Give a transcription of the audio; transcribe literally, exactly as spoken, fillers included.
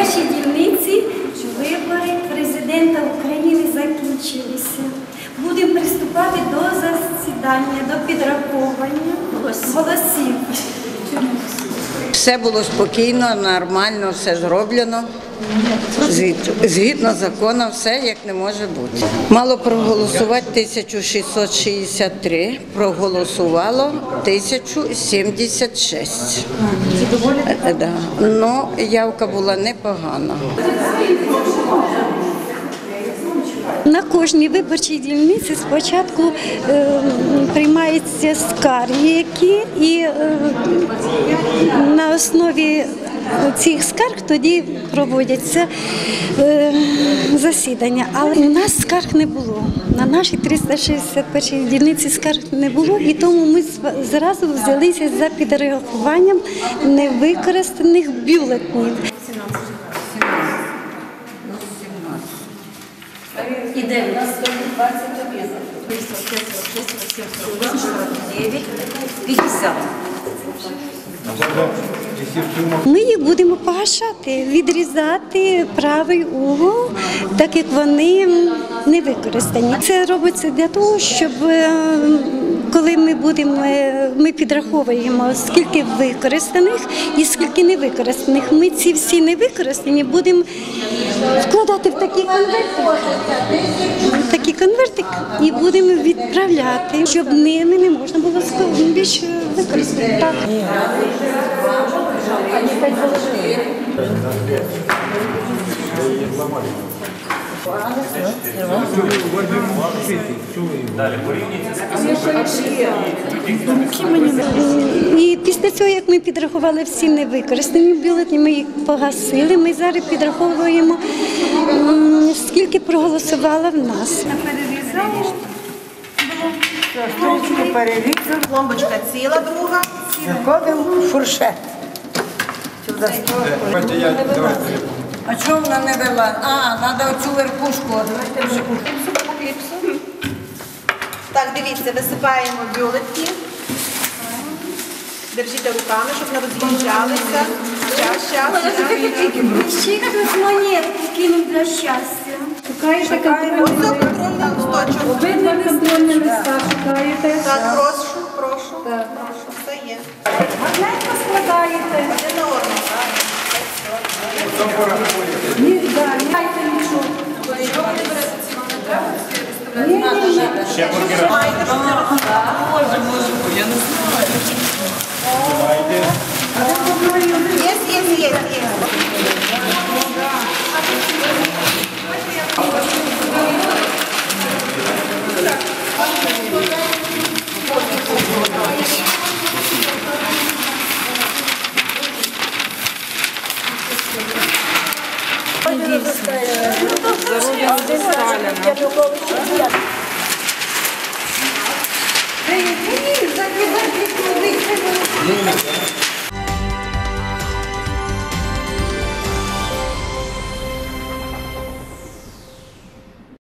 виборчій дільниці вибори президента України закінчилися. Будемо приступати до засідання, до підраховування голосів. Все було спокійно, нормально, все зроблено. Згідно закону, все як не може бути. Мало проголосувати тисяча шістсот шістдесят три, проголосувало тисяча сімдесят шість. Ну, явка була непогана. На кожній виборчій дільниці спочатку е, приймаються скарги, які і е, на основі цих скарг тоді проводяться е, засідання. Але у нас скарг не було. На нашій триста шістдесят першій дільниці скарг не було, і тому ми зразу взялися за підрахуванням невикористаних бюлетнів. І дев'ять. двадцять один. п'ятдесят. Ми їх будемо погашати, відрізати правий угол, так як вони не використані. Це робиться для того, щоб коли ми будемо, ми підраховуємо, скільки використаних і скільки не використаних. Ми ці всі не використані будемо вкладати в такі конверти, в такі конвертик і будемо відправляти, щоб ними не можна було більше використати. Так. І після цього, як ми підрахували всі невикористані бюлетені, ми їх погасили. Ми зараз підраховуємо, скільки проголосувало в нас. Стрічку перерізав. Пломбочка ціла, друга. Виходимо в фуршет. А чому вона не вела? А, треба оцю верхушку. Так, дивіться, висипаємо бюлетні. Держите руками, щоб не роз'їжджалися. Час, час. Ще хтось монетку кинув для щастя. Шукаєте Ось контрольний листочок. Видно контрольний листа, шукаєте. Так, прошу, прошу. Прошу, все є. Гарненько складаєте. Один на одному, так? Ні, так, не дайте нічого. Ще маєте, що не Є, є, є, є. Ні, закидай.